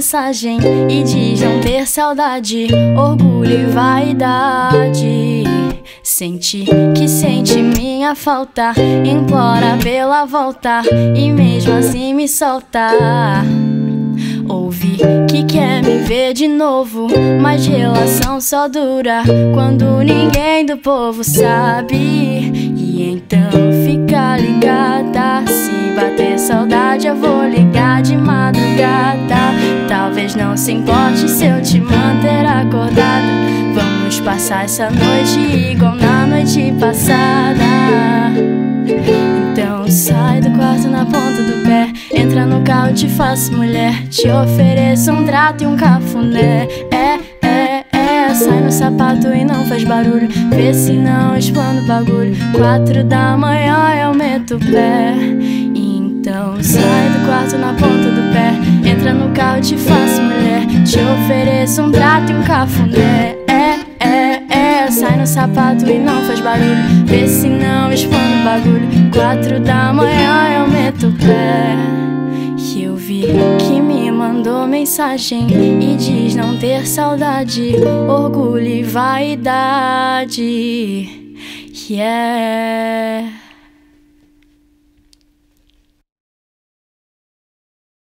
mensagem e diz não ter saudade, orgulho e vaidade. Sente que sente minha falta, implora pela volta e mesmo assim me solta. Ouvi que quer me ver de novo, mas relação só dura quando ninguém do povo sabe. E então fica ligada, se bater saudade eu vou ligar de madrugada. Talvez não se importe se eu te manter acordada, vamos passar essa noite igual na noite passada. Então sai do quarto na ponta do pé, entra no carro, te faço mulher, te ofereço um trato e um cafuné. Sai no sapato e não faz barulho, vê se não explana o bagulho. 4 da manhã eu meto o pé. Então sai do quarto na ponta do pé, entra no carro, te faço mulher, te ofereço um trato e um cafuné. Sai no sapato e não faz barulho, vê se não explana o bagulho. 4 da manhã eu meto o pé. E eu vi que me mandou mensagem e diz não ter saudade, orgulho e vaidade. Yeah.